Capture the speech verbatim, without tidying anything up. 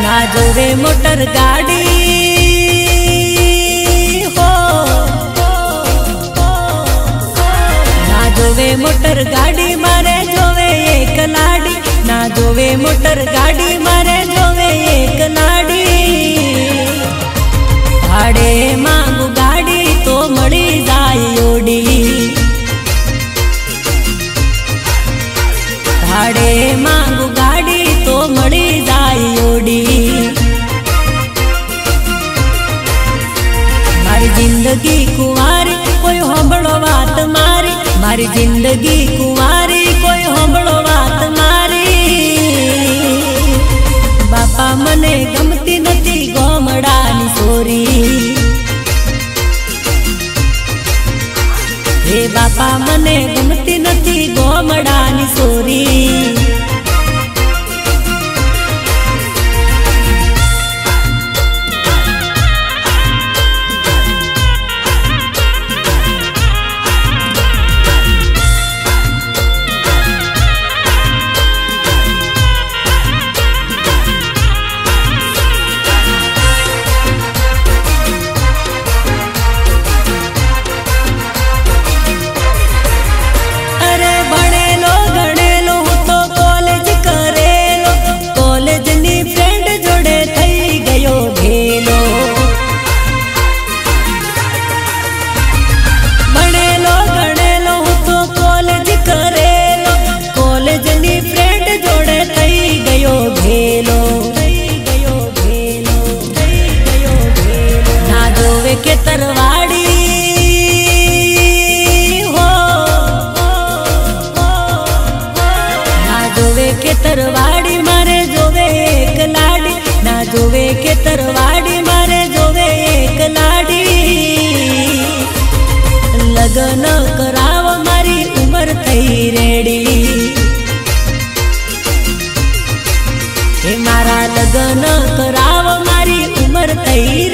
ना जोवे मोटर गाड़ी हो, ना जोवे मोटर गाड़ी मारे जोवे एक लाड़ी, ना जोवे मोटर गाड़ी मारे जोवे एक लाड़ी। भाड़े मांगू गाड़ी तो मड़ी जाय ओडी, भाड़े मांगू गाड़ी तो मड़ी जाय ओडी। मारी जिंदगी कुंवारी कोई होंबड़ो बात मारी, मारी जिंदगी कुंवारी कोई होंबड़ो बात मारी। बापा मने गमती नथी गोमड़ानी सोरी, हे बापा मने गमती नथी गोमड़ानी सोरी। के तरवाड़ी हो, ना जोवे के तरवाड़ी मारे जोवे एक लाड़ी, ना जोवे के तरवाड़ी मारे जोवे एक लाड़ी। लगन कराव मारी उमर थई रेडी, हे मारा लगन कराव मारी उमर थई